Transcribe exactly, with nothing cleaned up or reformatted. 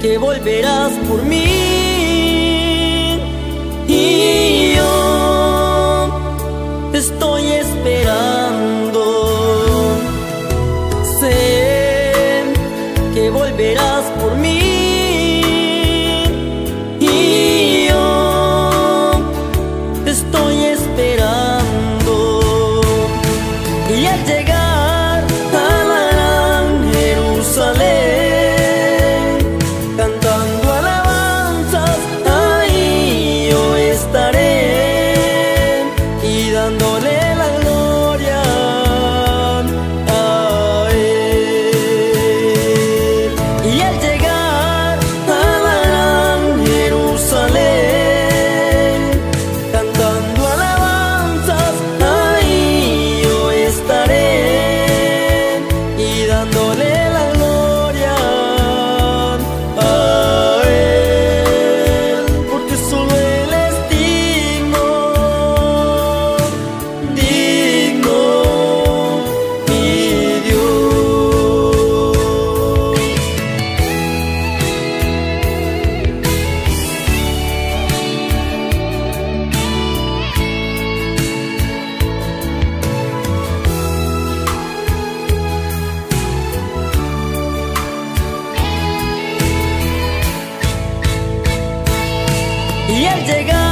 que volverás por mí. Y yo te estoy esperando. Sé que volverás por mí. Y yo te estoy esperando. Y al llegar a la gran Jerusalén, cantando alabanzas, ahí yo estaré, y dándole la gloria a Él. Y al llegar a la gran Jerusalén, cantando alabanzas, ahí yo estaré, y dándole la gloria a Él, porque solo Él es digno, digno, mi Dios. Y al llegar